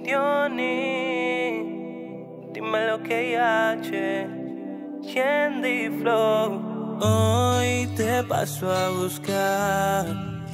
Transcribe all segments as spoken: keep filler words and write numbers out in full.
Diony, dime lo que hay, Candy Flow. Hoy te paso a buscar,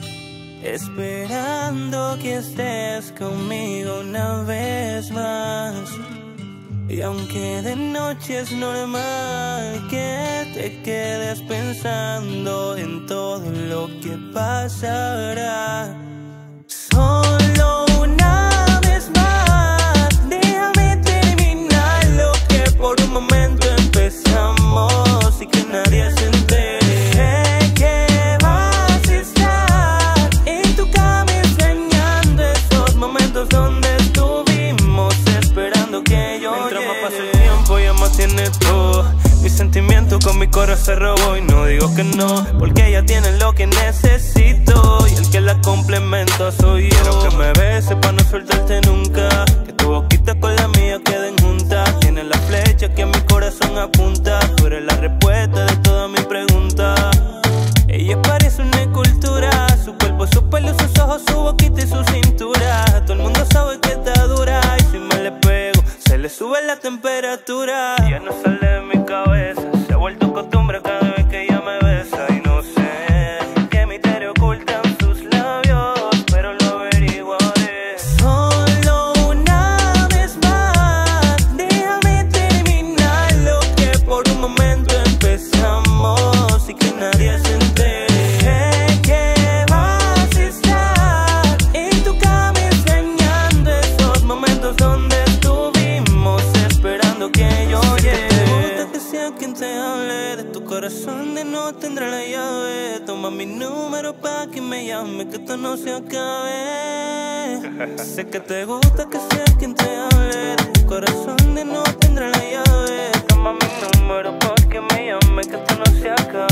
esperando que estés conmigo una vez más. Y aunque de noche es normal que te quedes pensando en todo lo que pasará, solo una vez más déjame terminar lo que por un momento empezamos y que nadie se entere. Sé que vas a estar en tu cama extrañando esos momentos donde estuvimos esperando que yo Mientras más pasa el tiempo ella más tiene todo. Mi sentimiento con mi corazón se robó y no digo que no, porque ella tiene lo que necesito y el que la complementa soy yo. Quiero que me beses pa' no soltarte nunca, que tu boquita con la mía queden juntas. Tienes la flecha que a mi corazón apunta, tú eres la respuesta de todas mis preguntas. Ella parece una escultura, su cuerpo, su pelo, sus ojos, su boquita y su cintura. Todo el mundo sabe que está dura y si me le pego se le sube la temperatura. Ya no sale de mi cabeza, se ha vuelto costumbre cada vez que ella me besa. Y no sé qué misterio ocultan sus labios, pero lo averiguaré. Solo una vez más déjame terminar lo que por un momento empezamos y que nadie se entere. Sé que vas a estar en tu cama extrañando esos momentos donde estuvimos esperando que yo llegue. Te gusta que sea quien te hable de tu corazón, de no tendrá la llave. Toma mi número pa' que me llame, que esto no se acabe. Sé que te gusta que sea quien te hable de tu corazón, de no tendrá la llave. Toma mi número pa' que me llame, que esto no se acabe.